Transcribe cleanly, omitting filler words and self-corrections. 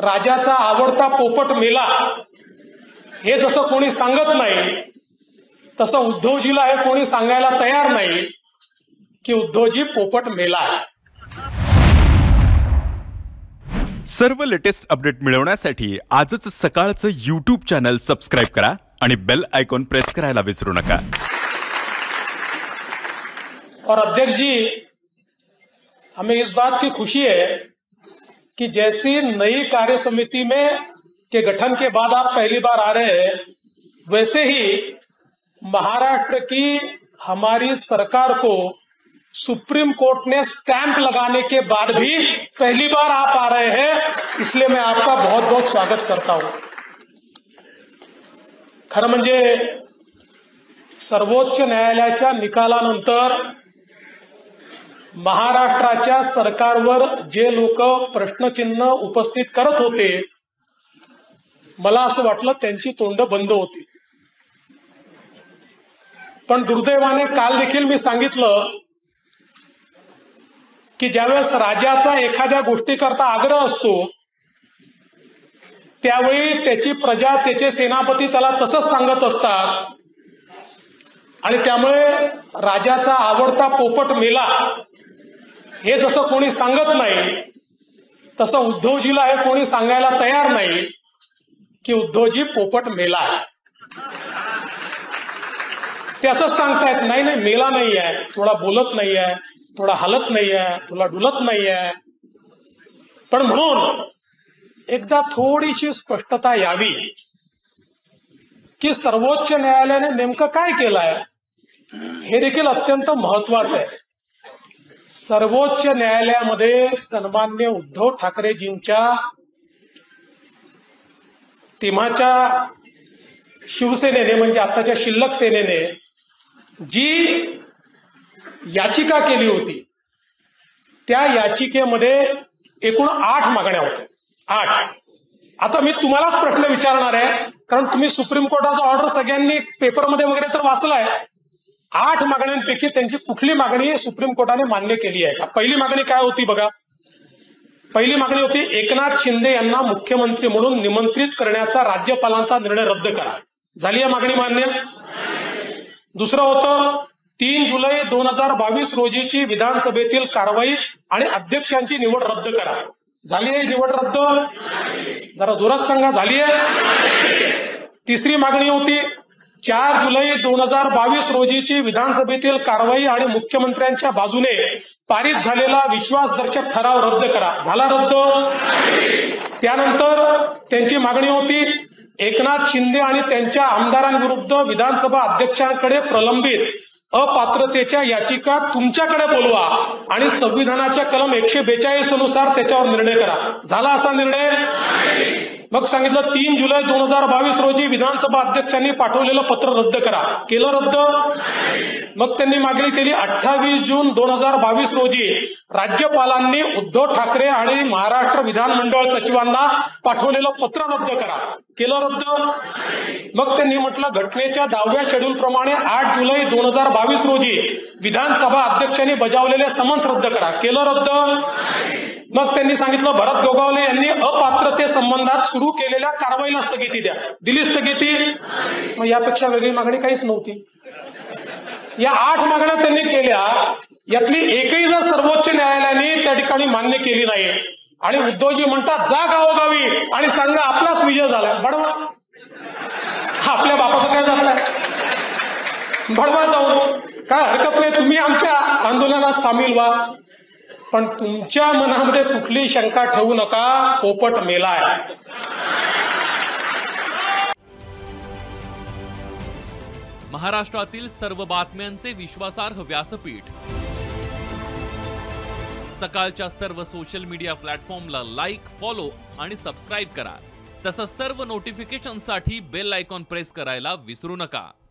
राजाचा आवडता पोपट मेला हे जसं कोणी सांगत नाही, तसं उद्धवजीला हे कोणी सांगायला तयार नाही की उद्धवजी पोपट मेला आहे. सर्व लेटेस्ट अपडेट मिळवण्यासाठी आजच सकाळचं YouTube चॅनल सबस्क्राइब करा आणि बेल आयकॉन प्रेस करायला विसरू नका. और अध्यक्ष जी, हमें इस बात की खुशी है कि जैसी नई कार्य समिति में के गठन के बाद आप पहली बार आ रहे हैं, वैसे ही महाराष्ट्र की हमारी सरकार को सुप्रीम कोर्ट ने स्टैंप लगाने के बाद भी पहली बार आप आ रहे हैं, इसलिए मैं आपका बहुत बहुत स्वागत करता हूं. खरं म्हणजे सर्वोच्च न्यायालयाच्या निकालानंतर महाराष्ट्राच्या सरकारवर जे लोक प्रश्नचिन्ह उपस्थित करत होते, मला असं वाटलं त्यांची तोंड बंद होती. पण दुर्दैवाने काल देखील मी सांगितलं की ज्यावेळेस राजाचा एखाद्या गोष्टीकरता आग्रह असतो, त्यावेळी त्याची प्रजा, त्याचे सेनापती त्याला तसंच सांगत असतात आणि त्यामुळे राजाचा आवडता पोपट मेला हे जसं कोणी सांगत नाही, तसं उद्धवजीला हे कोणी सांगायला तयार नाही की उद्धवजी पोपट मेला आहे. ते असंच सांगतायत, नाही नाही मेला नाही आहे, थोडा बोलत नाही आहे, थोडा हलत नाही आहे, थोडा डुलत नाही आहे. पण म्हणून एकदा थोडीशी स्पष्टता यावी की सर्वोच्च न्यायालयाने नेमकं काय केलंय, हे देखील अत्यंत महत्वाचं आहे. सर्वोच्च न्यायालयामध्ये सन्माननीय उद्धव ठाकरेजींच्या तेव्हाच्या शिवसेनेने, म्हणजे आताच्या शिल्लक सेनेने जी याचिका केली होती, त्या याचिकेमध्ये एकूण 8 मागण्या होत्या. 8. आता मी तुम्हालाच प्रश्न विचारणार आहे, कारण तुम्ही सुप्रीम कोर्टाचा ऑर्डर सगळ्यांनी पेपरमध्ये वगैरे तर वाचलाय. 8 मागण्यांपैकी त्यांची कुठली मागणी सुप्रीम कोर्टाने मान्य केली आहे का? पहिली मागणी काय होती बघा. पहिली मागणी होती, एकनाथ शिंदे यांना मुख्यमंत्री म्हणून निमंत्रित करण्याचा राज्यपालांचा निर्णय रद्द करा. झाली आहे मागणी मान्य? दुसरं होतं, 3 जुलै 2022 रोजीची विधानसभेतील कारवाई आणि अध्यक्षांची निवड रद्द करा. झाली आहे निवड रद्द? जरा जोरात सांगा, झाली आहे? तिसरी मागणी होती, 4 जुलै 2022 रोजीची विधानसभेतील कारवाई आणि मुख्यमंत्र्यांच्या बाजूने पारित झालेला विश्वासदर्शक ठराव रद्द करा. झाला रद्द? त्यानंतर त्यांची मागणी होती, एकनाथ शिंदे आणि त्यांच्या आमदारांविरुद्ध विधानसभा अध्यक्षांकडे प्रलंबित अपात्रतेच्या याचिका तुमच्याकडे बोलवा आणि संविधानाच्या कलम 142 नुसार त्याच्यावर निर्णय करा. झाला असा निर्णय? मग सांगितलं 3 जुलै 2022 रोजी विधानसभा अध्यक्षांनी पाठवलेलं पत्र रद्द करा. केलं रद्द? मग त्यांनी मागणी केली 28 जून 2022 रोजी राज्यपालांनी उद्धव ठाकरे आणि महाराष्ट्र विधानमंडळ सचिवांना पाठवलेलं पत्र रद्द करा. केलं रद्द? मग त्यांनी म्हटलं घटनेच्या 10व्या शेड्यूल प्रमाणे 8 जुलै 2022 रोजी विधानसभा अध्यक्षांनी बजावलेले समन्स रद्द करा. केलं रद्द? मग त्यांनी सांगितलं भरत गोगावले यांनी अपात्रते संबंधात सुरू केलेल्या कारवाईला स्थगिती द्या. दिली स्थगिती? मग यापेक्षा वेगळी मागणी काहीच नव्हती. या 8 मागण्या त्यांनी केल्या, यातली एकही जर सर्वोच्च न्यायालयाने त्या ठिकाणी मान्य केली नाही आणि उद्धवजी म्हणतात जा गावोगावी आणि सांगा आपलाच विजय झालाय. बडवा, आपल्या बापाचं काय झालंय? बडवा जाऊन काय हरकत नाही, तुम्ही आमच्या आंदोलनात सामील व्हा, पण तुमच्या मनामध्ये कुठली शंका ठेवू नका, पोपट मेलाय. महाराष्ट्रातील सर्व बातम्यांचे विश्वासार्ह व्यासपीठ. सकाळच्या सर्व सोशल मीडिया प्लॅटफॉर्मला लाईक, फॉलो आणि सबस्क्राईब करा. तसंच सर्व नोटिफिकेशनसाठी बेल आयकॉन प्रेस करायला विसरू नका.